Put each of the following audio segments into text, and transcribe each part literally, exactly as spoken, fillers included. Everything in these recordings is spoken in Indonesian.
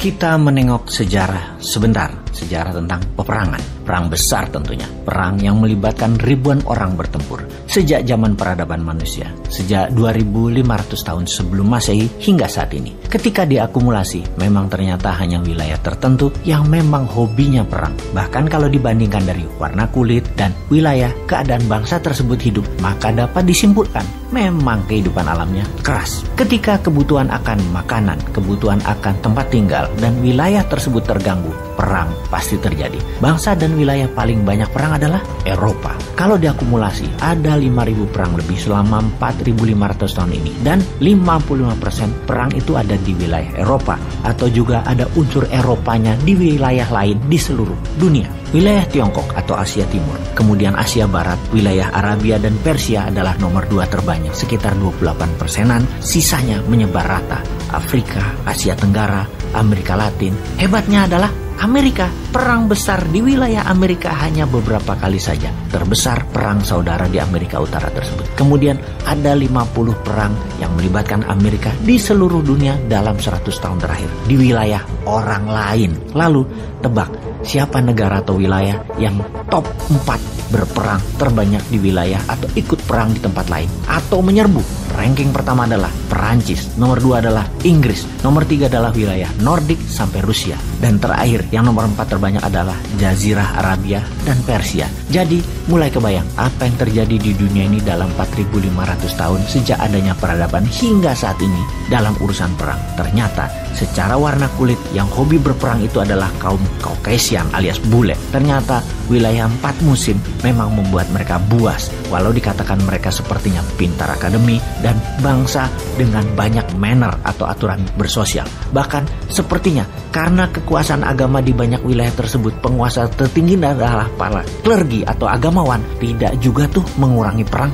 Kita menengok sejarah sebentar, sejarah tentang peperangan, perang besar tentunya, perang yang melibatkan ribuan orang bertempur sejak zaman peradaban manusia, sejak dua ribu lima ratus tahun sebelum Masehi hingga saat ini. Ketika diakumulasi, memang ternyata hanya wilayah tertentu yang memang hobinya perang. Bahkan kalau dibandingkan dari warna kulit dan wilayah keadaan bangsa tersebut hidup, maka dapat disimpulkan memang kehidupan alamnya keras. Ketika kebutuhan akan makanan, kebutuhan akan tempat tinggal, dan wilayah tersebut terganggu, perang pasti terjadi. Bangsa dan wilayah paling banyak perang adalah Eropa. Kalau diakumulasi, ada lima ribu perang lebih selama empat ribu lima ratus tahun ini. Dan lima puluh lima persen perang itu ada di wilayah Eropa. Atau juga ada unsur Eropanya di wilayah lain di seluruh dunia. Wilayah Tiongkok atau Asia Timur, kemudian Asia Barat, wilayah Arabia dan Persia adalah nomor dua terbanyak, sekitar dua puluh delapan persenan, sisanya menyebar rata. Afrika, Asia Tenggara, Amerika Latin. Hebatnya adalah Amerika, perang besar di wilayah Amerika hanya beberapa kali saja. Terbesar perang saudara di Amerika Utara tersebut. Kemudian ada lima puluh perang yang melibatkan Amerika di seluruh dunia dalam seratus tahun terakhir di wilayah orang lain. Lalu tebak siapa negara atau wilayah yang top empat berperang terbanyak di wilayah atau ikut perang di tempat lain atau menyerbu. Ranking pertama adalah Perancis, nomor dua adalah Inggris, nomor tiga adalah wilayah Nordik sampai Rusia, dan terakhir yang nomor empat terbanyak adalah Jazirah Arabia dan Persia. Jadi mulai kebayang apa yang terjadi di dunia ini dalam empat ribu lima ratus tahun sejak adanya peradaban hingga saat ini dalam urusan perang. Ternyata secara warna kulit yang hobi berperang itu adalah kaum Caucasian alias bule. Ternyata wilayah empat musim memang membuat mereka buas, walau dikatakan mereka sepertinya pintar akademi dan bangsa dengan banyak manner atau aturan bersosial. Bahkan sepertinya karena kekuasaan agama di banyak wilayah tersebut, penguasa tertinggi adalah para klergi atau agamawan, tidak juga tuh mengurangi perang.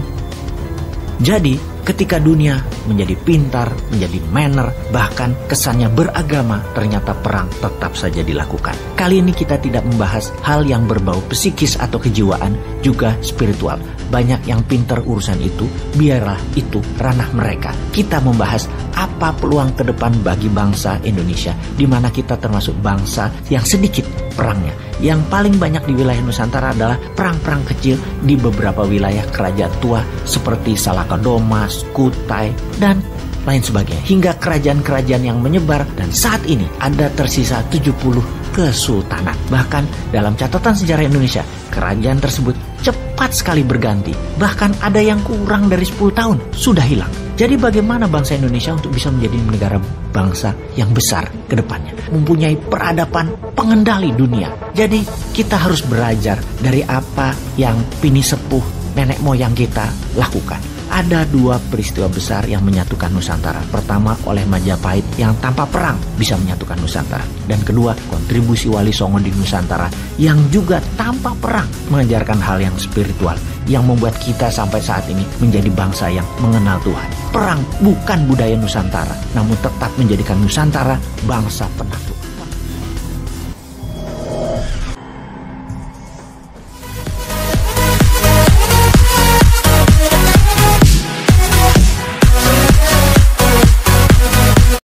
Jadi ketika dunia menjadi pintar, menjadi manner, bahkan kesannya beragama, ternyata perang tetap saja dilakukan. Kali ini kita tidak membahas hal yang berbau psikis atau kejiwaan, juga spiritual. Banyak yang pintar urusan itu, biarlah itu ranah mereka. Kita membahas apa peluang ke depan bagi bangsa Indonesia, di mana kita termasuk bangsa yang sedikit perangnya. Yang paling banyak di wilayah Nusantara adalah perang-perang kecil di beberapa wilayah kerajaan tua seperti Salakadomas, Kutai, dan lain sebagainya. Hingga kerajaan-kerajaan yang menyebar, dan saat ini ada tersisa tujuh puluh kesultanan. Bahkan dalam catatan sejarah Indonesia, kerajaan tersebut cepat sekali berganti. Bahkan ada yang kurang dari sepuluh tahun sudah hilang. Jadi bagaimana bangsa Indonesia untuk bisa menjadi negara bangsa yang besar ke depannya? Mempunyai peradaban pengendali dunia. Jadi kita harus belajar dari apa yang pini sepuh nenek moyang kita lakukan. Ada dua peristiwa besar yang menyatukan Nusantara. Pertama, oleh Majapahit yang tanpa perang bisa menyatukan Nusantara. Dan kedua, kontribusi Wali Songo di Nusantara yang juga tanpa perang mengajarkan hal yang spiritual yang membuat kita sampai saat ini menjadi bangsa yang mengenal Tuhan. Perang bukan budaya Nusantara, namun tetap menjadikan Nusantara bangsa penakluk.